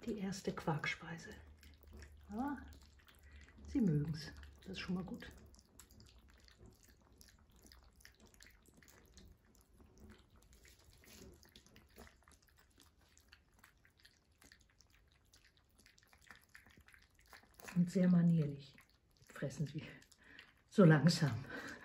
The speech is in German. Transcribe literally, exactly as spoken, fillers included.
die erste Quarkspeise. Ja, sie mögen es. Das ist schon mal gut. Und sehr manierlich fressen sie, so langsam.